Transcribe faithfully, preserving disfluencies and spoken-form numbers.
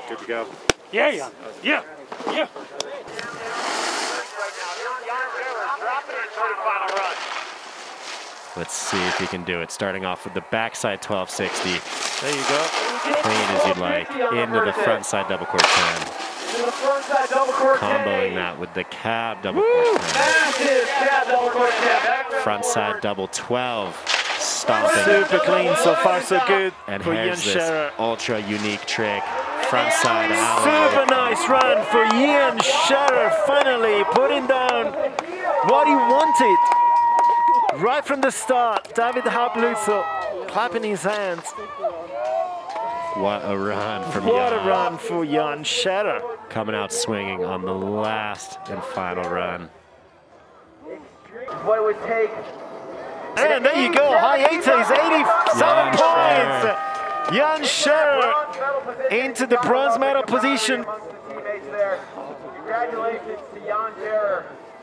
Good to go. Yeah, yeah, yeah, yeah. Let's see if he can do it. Starting off with the backside twelve sixty. There you go. Clean as you'd like. Into the front side double cork ten. Comboing that with the cab double cork ten. Front side double twelve. Stomping. Super clean so far, so good. And for here's Ian this Scherrer. ultra unique trick. Front side alley. Super nice run for Ian Scherrer, finally putting down what he wanted. Right from the start, David Hablutzo clapping his hands. What a run from What Jan. a run for Ian Scherrer. Coming out swinging on the last and final run. What it would take. And there you go, high eighties, eighty-seven points. Jan Scherrer into the bronze medal position. Teammates there. Congratulations to Jan Scherrer.